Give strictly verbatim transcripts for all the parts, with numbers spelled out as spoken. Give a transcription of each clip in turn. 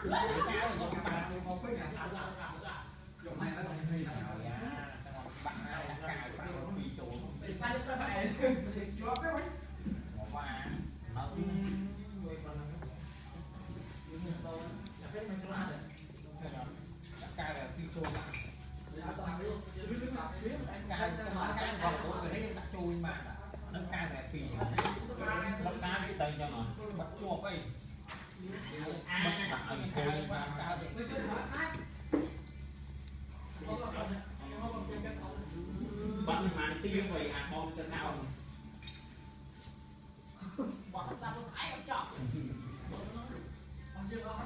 Bạn mà tiêu vậy hạt bom chân nào bọn ta có phải không chọn không chưa có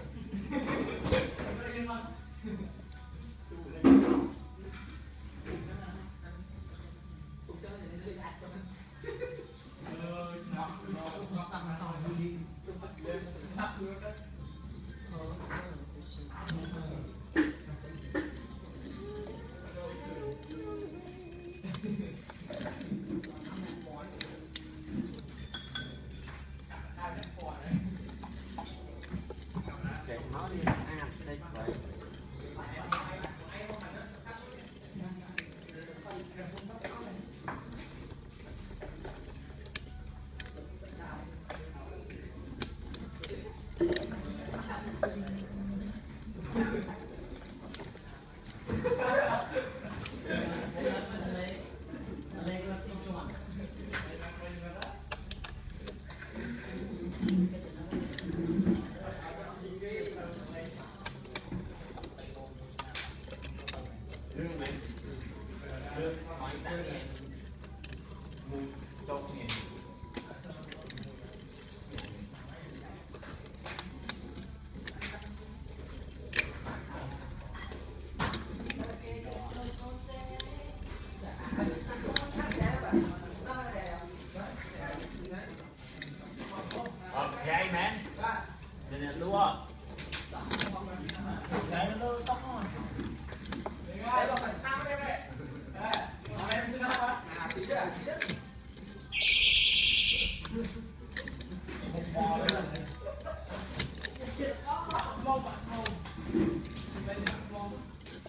Okay, man. Nên là lúa. Cái nó tóc rồi. Đấy là phần tham đây đây. Đây, hôm em xin hát á. À, tí nữa, tí nữa. Một bò nữa. Mông bạn mông. Đây là mông.